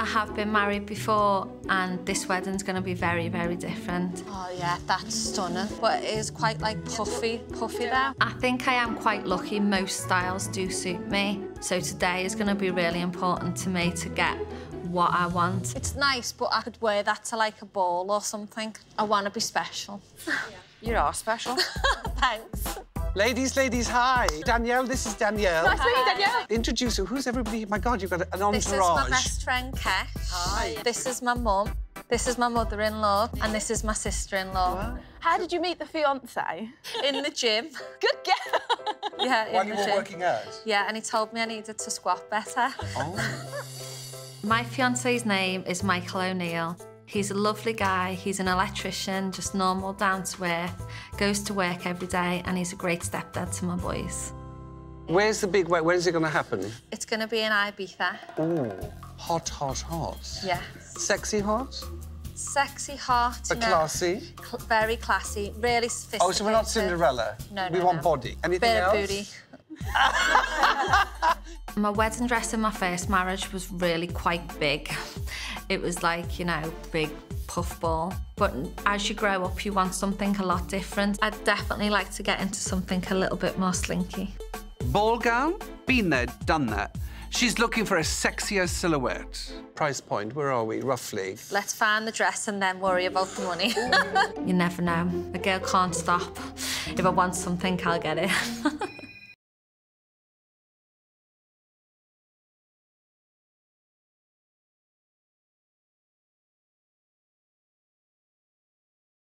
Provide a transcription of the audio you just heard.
I have been married before, and this wedding's going to be very, very different. Oh, yeah, that's stunning. But it is quite, like, puffy there. I think I am quite lucky. Most styles do suit me. So today is going to be really important to me to get what I want. It's nice, but I could wear that to, like, a ball or something. I want to be special. You are special. Thanks. Ladies, hi. Danielle, this is Danielle. Nice to meet you, Danielle. Introduce her. Who's everybody? My God, you've got an entourage. This is my best friend, Kesh. Hi. This is my mum. This is my mother-in-law. And this is my sister-in-law. Wow. How did you meet the fiancé? In the gym. Good girl. Yeah, in While the you were gym. working out? Yeah, and he told me I needed to squat better. Oh. My fiancé's name is Michael O'Neill. He's a lovely guy, he's an electrician, just normal, down to earth, goes to work every day, and he's a great stepdad to my boys. Where's the big wedding? When's it going to happen? It's going to be in Ibiza. Ooh, hot. Yeah. Sexy hot? Sexy, hot, But classy? Very classy, really sophisticated. Oh, so we're not Cinderella? No, We no, want no. body. Anything Bit else? of booty. My wedding dress in my first marriage was really quite big. It was like, you know, big puff ball. But as you grow up, you want something a lot different. I'd definitely like to get into something a little bit more slinky. Ball gown? Been there, done that. She's looking for a sexier silhouette. Price point, where are we, roughly? Let's find the dress and then worry about the money. You never know. A girl can't stop. If I want something, I'll get it.